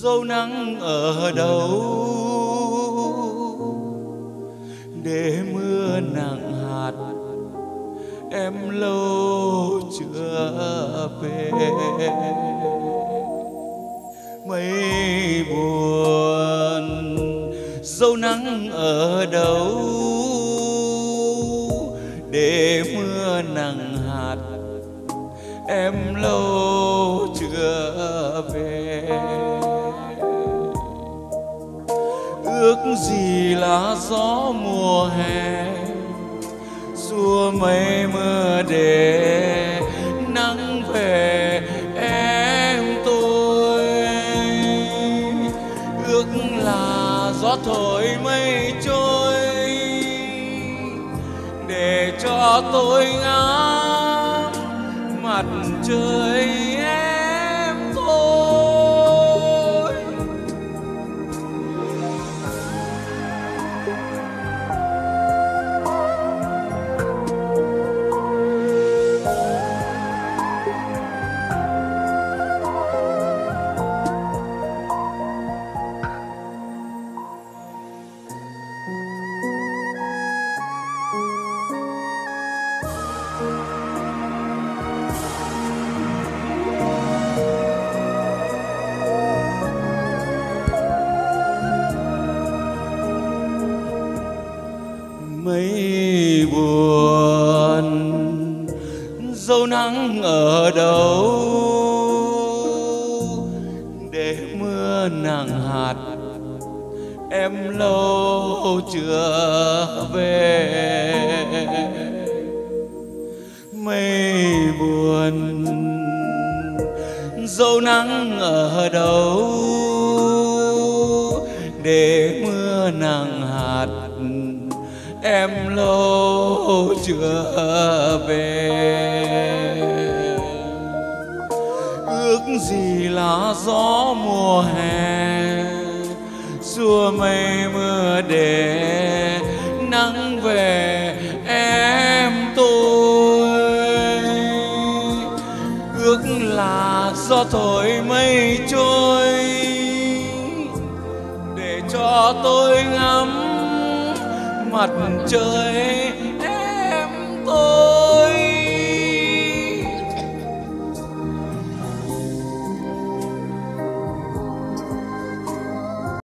dấu nắng ở đâu để mưa nặng hạt em lâu chưa về. Mây buồn dấu nắng ở đâu để mưa nặng hạt em lâu chưa về. Ước gì là gió mùa hè xua mây mưa để nắng về em tôi. Ước là gió thổi mây trôi để cho tôi ngắm mặt trời em thôi. Mây buồn dấu nắng ở đâu để mưa nặng hạt em lâu chưa về. Mây buồn dấu nắng ở đâu để mưa nặng hạt em lâu chưa về. Ước gì là gió mùa hè xua mây mưa để nắng về em tôi. Ước là gió thổi mây trôi để cho tôi ngắm mặt trời